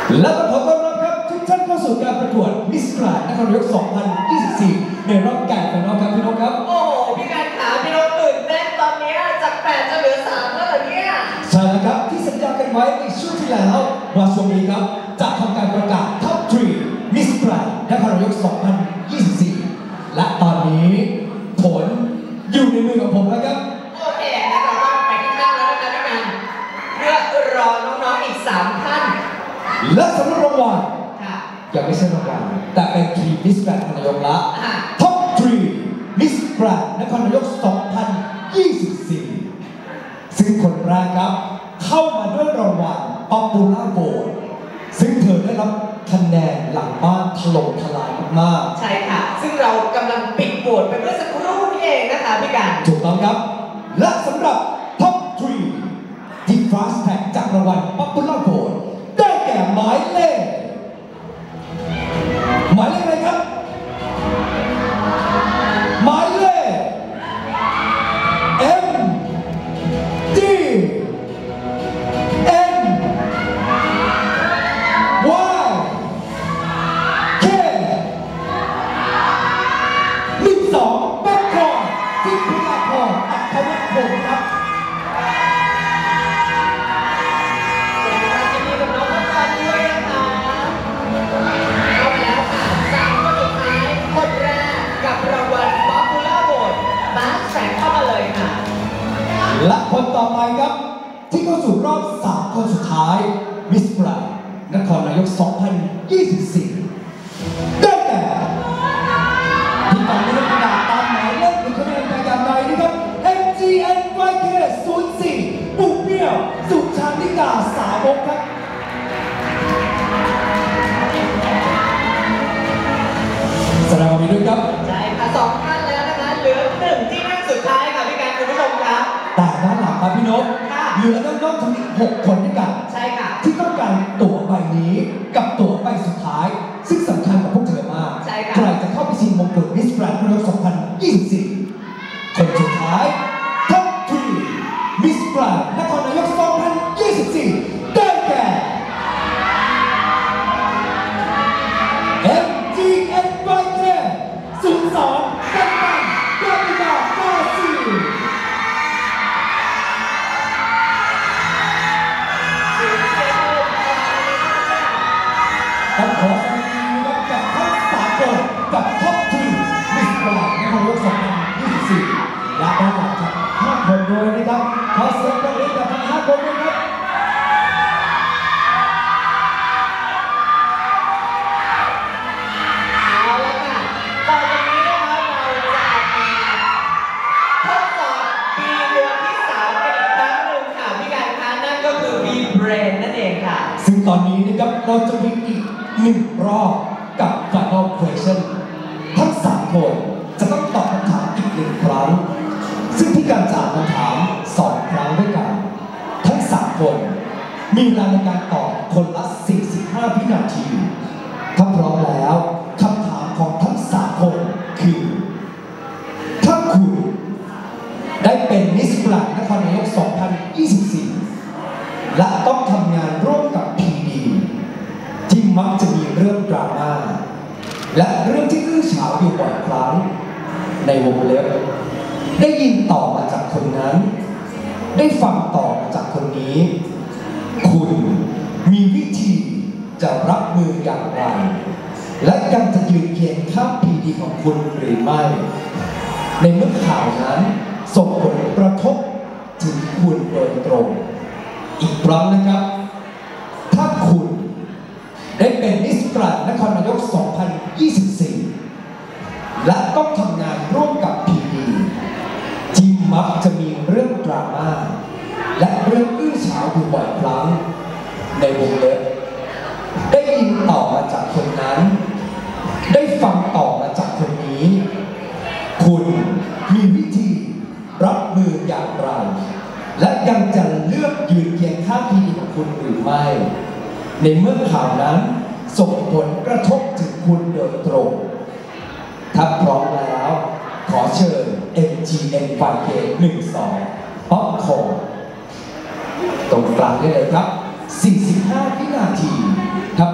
และขอต้อนรับครับทุกท่านเข้าสู่การประกวดมิสแกรนด์นครนายก 2024 ในรอบแก่นของน้องครับพี่นกครับโอ้โหพี่การขาพี่นกตื่นเต้นตอนนี้จาก8จะเหลือ3แล้วเหรอเนี่ยใช่แล้วครับที่สัญญากันไว้ในช่วงที่แล้วว่าช่วงนี้ครับจะทำการประกาศท็อป 3 มิสแกรนด์นครนายก 2024 และตอนนี้ผลอยู่ในมือของผมแล้วครับโอเคงั้นเราต้องไปที่ข้างแล้วนะคะพี่การเพื่อรอน้องๆอีก3ท่านและสำหรับรางวัลยังไม่ใช่รางวัลแต่เป็นทีมมิสแกรนด์นครนายกละท็อป 3 มิสแกรนด์นครนายก 2024 ซึ่งคนแรกครับเข้ามาด้วยรางวัล Popular Vote ซึ่งเธอได้รับคะแนนหลังบ้านถล่มทลายมากๆใช่ค่ะซึ่งเรากำลังปิดโหวตไปเมื่อสักครู่นี้เองนะคะพี่การถูกต้องครับและสำหรับท็อป 3 ที่ Fast Tag จากรางวัล Popular Vote ได้แก่หมายเลขอะไรครับหมายเลข M D N Y K 12 แบ็คคอร์ดที่พิลาพรอัครวัฒน์พงศ์ครับและคนต่อไปครับที่เข้าสู่รอบ3คนสุดท้ายมิสแกรนด์นครนายก 2024 ได้แก่ที่ตอนนี้ประกาศตามหมายเลข1คะแนนแต่อย่างใดนะครับ MGNYK 04 ปุ๊กเปี้ยวสุชานิกาสาวกครับแสดงความยินดีครับใช่ค่ะ2ท่านแล้วนะคะเหลือ1ที่นั่งสุดท้ายค่ะพี่การคุณผู้ชมครับแต่ด้านหลังครับพี่นกเหลือน้องๆทั้ง6คนด้วยกันใช่ค่ะที่ต้องการตั๋วใบนี้กับตั๋วใบสุดท้ายซึ่งสำคัญกับพวกเธอมากใช่ค่ะใครจะเข้าไปชิงมงกุฎมิสแกรนด์นครนายก 2024 คนสุดท้ายท็อป 3 มิสแกรนด์นครนายก 2024 ได้แก่ MGNYK 02 กันกันกาบิกาบาซีต้องขอแสดงความยินดีกับทั้ง3คนกับท็อป 3 มิสแกรนด์นครนายก 2024 และด้านหลังจาก5คนด้วยนะครับขอเสียงปรบมือกับทั้ง5คนด้วยครับเอาละค่ะต่อจากนี้นะคะเราจะทดสอบปีเดือนที่3กันอีกครั้งหนึ่งค่ะพี่การคะนั่นก็คือ B-Brain นั่นเองค่ะซึ่งตอนนี้นะครับเราจะมีอีก1รอบกับ Final Question ทั้ง3คนจะต้องตอบคำถามอีก1ครั้งซึ่งพี่การจะอ่านคำถาม2ครั้งด้วยกันทั้ง3คนมีเวลาในการตอบคนละ45วินาทีถ้าพร้อมแล้วคำถามของทั้ง3คนคือถ้าคุณได้เป็นมิสแกรนด์นครนายก 2024 และต้องทำงานร่วมกับ PD ที่มักจะมีเรื่องดราม่าและเรื่องที่อื้อฉาวอยู่บ่อยครั้งในวงเล็บได้ยินต่อมาจากคนนั้นได้ฟังต่อมาจากคนนี้คุณมีวิธีจะรับมืออย่างไรและยังจะยืนเคียงข้าง PD ของคุณหรือไม่ในเมื่อข่าวนั้นส่งผลกระทบถึงคุณโดยตรงอีกครั้งนะครับถ้าคุณได้เป็นมิสแกรนด์นครนายก 2024 และต้องทำงานร่วมกับ PD ที่มักจะมีเรื่องดราม่าและเรื่องอื้อฉาวอยู่บ่อยครั้งในวงเล็บได้ยินต่อมาจากคนนั้นได้ฟังต่อมาจากคนนี้คุณมีวิธีรับมืออย่างไรและยังจะเลือกยืนเคียงข้าง PD ของคุณหรือไม่ในเมื่อข่าวนั้นส่งผลกระทบถึงคุณโดยตรงถ้าพร้อมแล้วขอเชิญ MGNYK 12 ป๊อปคอร์นตรงกลางได้เลยครับ45วินาทีถ้า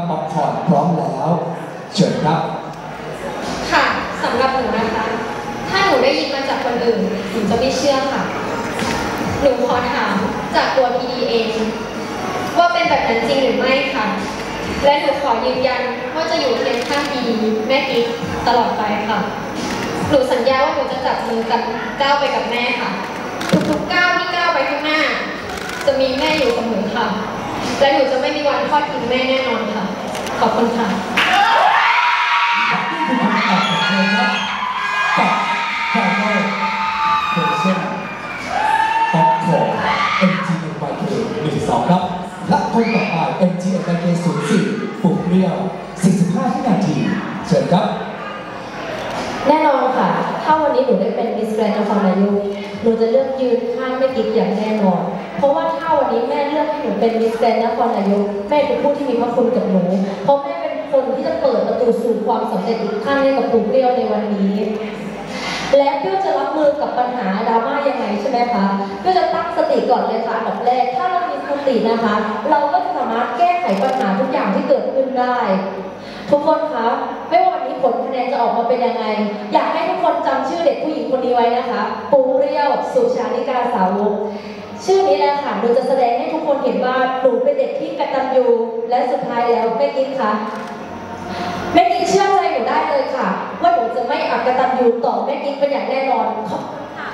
ครับค่ะสำหรับหนูนะคะ ถ้าหนูได้ยินมาจากคนอื่นหนูจะไม่เชื่อค่ะ หนูขอถามจากตัวพีดีเองว่าเป็นแบบนั้นจริงหรือไม่ค่ะและหนูขอยืนยันว่าจะอยู่เคียงข้างพีแม่กิ๊กตลอดไปค่ะหนูสัญญาว่าหนูจะจับมือกันก้าวไปกับแม่ค่ะทุกๆก้าวที่ก้าวไปข้างหน้าจะมีแม่อยู่เสมอค่ะและหนูจะไม่มีวันทอดทิ้งแม่แน่นอนค่ะขอบคุณค่ะนี่คือคำตอบของเธอครับกับคาร์โน่เพอร์เซนท็อปของ MGMYK 12ครับและคนต่อไป MGMYK 04ปุ่มเรียว45 วินาทีเชิญครับแน่นอนค่ะถ้าวันนี้หนูได้เป็นมิสแกรนด์นครนายกหนูจะเลือกยืนข้างแม่กิ๊กอย่างแน่นอนเพราะว่าถ้าวันนี้แม่เลือกให้หนูเป็นมิสแกรนด์นครนายกแม่เป็นผู้ที่มีพระคุณกับหนูเพราะแม่เป็นคนที่จะเปิดประตูสู่ความสำเร็จอีกขั้นให้กับปุ่มเรียวในวันนี้และเพื่อจะรับมือกับปัญหาดราม่ายังไงใช่ไหมคะเพื่อจะตั้งสติก่อนเลยค่ะอันดับแรกถ้าเรามีสตินะคะเราก็จะสามารถแก้ไขปัญหาทุกอย่างที่เกิดขึ้นได้ทุกคนคะไม่ว่าวันนี้ผลคะแนนจะออกมาเป็นยังไงอยากให้ทุกคนจำชื่อเด็กผู้หญิงคนนี้ไว้นะคะปูเรียวสุชานิกาสาวกชื่อนี้แหละค่ะหนูจะแสดงให้ทุกคนเห็นว่าหนูเป็นเด็กที่กตัญญูและสุดท้ายแล้วแม่กิ๊กคะแม่กิ๊กเชื่อใจหนูได้เลยค่ะว่าหนูจะไม่อักตัญญูต่อแม่กิ๊กเป็นอย่างแน่นอนขอบคุณค่ะ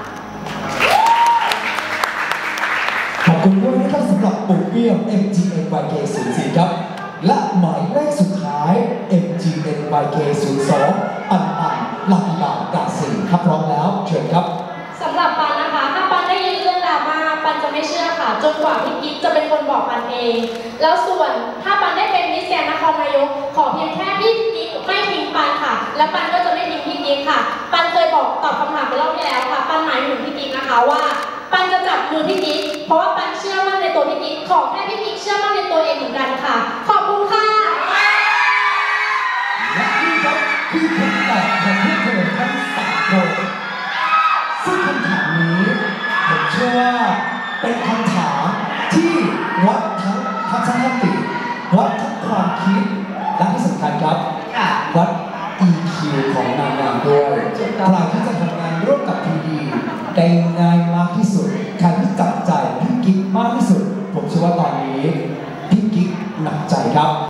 ขอบคุณด้วยนะครับสำหรับปุ่มเรียว MGMYK 04ครับและหมายเลขสุดท้าย MGMYK 02ปันลาบิบากาซีถ้าพร้อมแล้วเชิญครับสำหรับปันนะคะถ้าปันได้ยินเรื่องดราม่าปันจะไม่เชื่อค่ะจนกว่าพี่กิ๊กจะเป็นคนบอกปันเองแล้วส่วนถ้าปันได้เป็นมิสแกรนด์นครนายกขอเพียงแค่พี่กิ๊กไม่ทิ้งปันค่ะและปันก็จะไม่ทิ้งพี่กิ๊กค่ะปันเคยบอกตอบคำถามไปรอบที่แล้วค่ะปันหมายถึงพี่กิ๊กนะคะว่าปันจะจับมือพี่กิ๊กเพราะว่าปันเชื่อมั่นในตัวพี่กิ๊กขอแค่พี่กิ๊กเชื่อมั่นในตัวเองเหมือนกันค่ะขอบคุณค่ะและนี่ครับคือคำตอบของผู้แข่งขันทั้ง3 คนซึ่งคำถามนี้ผมเชื่อว่าเป็นคำถามที่วัดทั้งทัศนคติวัดทั้งความคิดและที่สำคัญครับวัด EQ ของนางงามด้วยใครที่จะทำงานร่วมกับพีดีได้ง่ายมากที่สุดใครที่จับใจพี่กิ๊กมากที่สุดผมเชื่อว่าตอนนี้พี่กิ๊กหนักใจครับ